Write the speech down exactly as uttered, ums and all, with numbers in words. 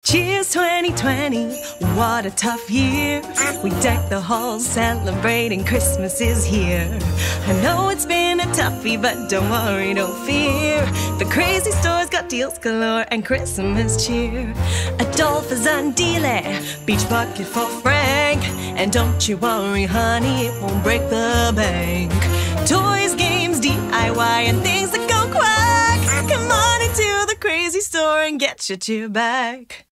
Cheers twenty twenty, what a tough year. We deck the halls celebrating Christmas is here. I know it's been a toughie, but don't worry, don't fear. The crazy store's got deals galore and Christmas cheer. Adolph and Dealey, beach bucket for Frank. And don't you worry, honey, it won't break the bank. Toys, games, D I Y, and things that go quack. Come on into the crazy store and get your cheer back.